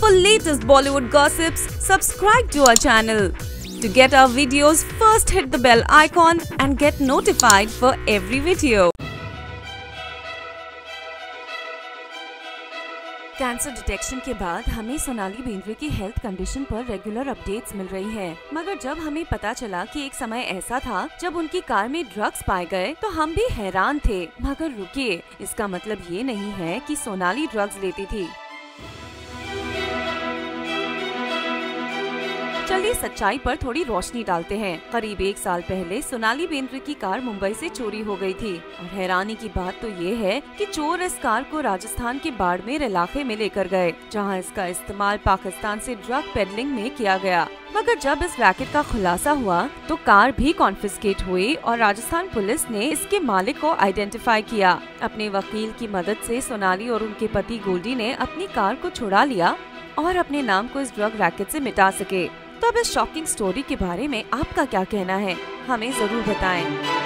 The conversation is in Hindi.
For latest Bollywood gossips, subscribe to our channel. To get our videos, first hit the bell icon and get notified for every video. Cancer detection के बाद हमें सोनाली बेंद्रे की हेल्थ कंडीशन पर रेगुलर अपडेट्स मिल रही हैं। मगर जब हमें पता चला कि एक समय ऐसा था जब उनकी कार में ड्रग्स पाए गए तो हम भी हैरान थे। मगर रुकिए, इसका मतलब ये नहीं है कि सोनाली ड्रग्स लेती थी। चलिए सच्चाई पर थोड़ी रोशनी डालते हैं। करीब 1 साल पहले सोनाली बेंद्रे की कार मुंबई से चोरी हो गई थी और हैरानी की बात तो ये है कि चोर इस कार को राजस्थान के बाड़मेर इलाके में लेकर गए, जहां इसका इस्तेमाल पाकिस्तान से ड्रग पेडलिंग में किया गया। मगर जब इस रैकेट का खुलासा हुआ तो कार भी कॉन्फिस्केट हुई और राजस्थान पुलिस ने इसके मालिक को आइडेंटिफाई किया। अपने वकील की मदद से सोनाली और उनके पति गोल्डी ने अपनी कार को छुड़ा लिया और अपने नाम को इस ड्रग रैकेट से मिटा सके। तो अब इस शॉकिंग स्टोरी के बारे में आपका क्या कहना है, हमें जरूर बताएं।